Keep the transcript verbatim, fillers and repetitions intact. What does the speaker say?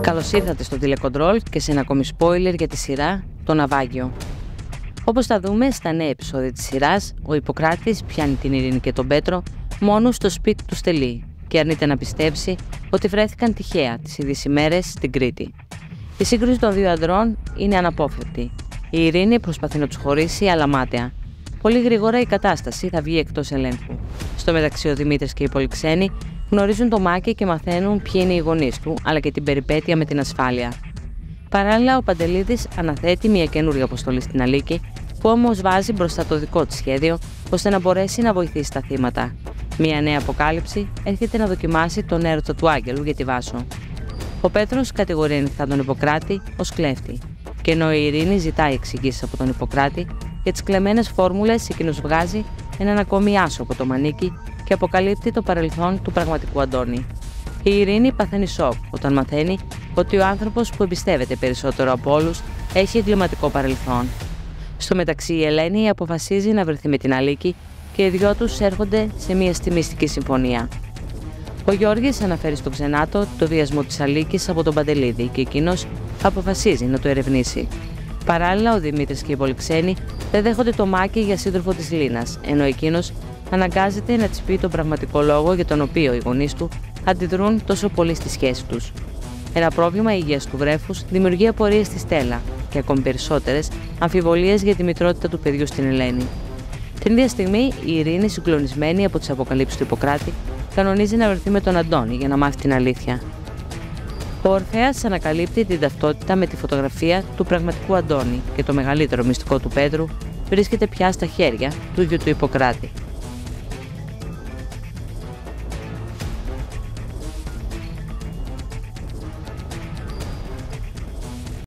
Καλώς ήρθατε στο τηλεκοντρόλ και σε ένα ακόμη spoiler για τη σειρά «Το Ναυάγιο». Όπως θα δούμε στα νέα επεισόδια της σειράς, ο Ιπποκράτης πιάνει την Ειρήνη και τον Πέτρο μόνος στο σπίτι του Στελή και αρνείται να πιστέψει ότι βρέθηκαν τυχαία τις ίδιες ημέρες στην Κρήτη. Η σύγκρουση των δύο ανδρών είναι αναπόφευκτη. Η Ειρήνη προσπαθεί να τους χωρίσει, αλλά μάταια. Πολύ γρήγορα η κατάσταση θα βγει εκτός ελέγχου. Στο μεταξύ, ο Δημήτρης και οι Πολυξένοι γνωρίζουν το Μάκη και μαθαίνουν ποιοι είναι οι γονείς του, αλλά και την περιπέτεια με την ασφάλεια. Παράλληλα, ο Παντελίδης αναθέτει μια καινούργια αποστολή στην Αλίκη, που όμως βάζει μπροστά το δικό της σχέδιο, ώστε να μπορέσει να βοηθήσει τα θύματα. Μια νέα αποκάλυψη έρχεται να δοκιμάσει τον έρωτα του Άγγελου για τη Βάσο. Ο Πέτρος κατηγορεί ανοιχτά τον Ιπποκράτη ως κλέφτη, και ενώ η Ειρήνη ζητάει εξηγήσεις από τον Ιπποκράτη για τις κλεμμένες φόρμουλες, εκείνος βγάζει έναν ακόμη άσο από το μανίκι και αποκαλύπτει το παρελθόν του πραγματικού Αντώνη. Η Ειρήνη παθαίνει σοκ όταν μαθαίνει ότι ο άνθρωπος που εμπιστεύεται περισσότερο από όλους έχει εγκληματικό παρελθόν. Στο μεταξύ, η Ελένη αποφασίζει να βρεθεί με την Αλίκη και οι δυο τους έρχονται σε μια στιμιστική συμφωνία. Ο Γιώργης αναφέρει στον Ξενάτο το βιασμό της Αλίκης από τον Παντελίδη και εκείνος αποφασίζει να το ερευνήσει. Παράλληλα, ο Δημήτρης και οι Πολυξένοι δεν δέχονται το Μάκη για σύντροφο της Λίνας, ενώ εκείνος αναγκάζεται να της πει τον πραγματικό λόγο για τον οποίο οι γονείς του αντιδρούν τόσο πολύ στη σχέση τους. Ένα πρόβλημα υγείας του βρέφους δημιουργεί απορίες στη Στέλλα και ακόμη περισσότερες αμφιβολίες για τη μητρότητα του παιδιού στην Ελένη. Την ίδια στιγμή, η Ειρήνη, συγκλονισμένη από τις αποκαλύψεις του Ιπποκράτη, κανονίζει να βρεθεί με τον Αντώνη για να μάθει την αλήθεια. Ο Ορφέας ανακαλύπτει την ταυτότητα με τη φωτογραφία του πραγματικού Αντώνη και το μεγαλύτερο μυστικό του Πέτρου βρίσκεται πια στα χέρια του γιου του Ιπποκράτη.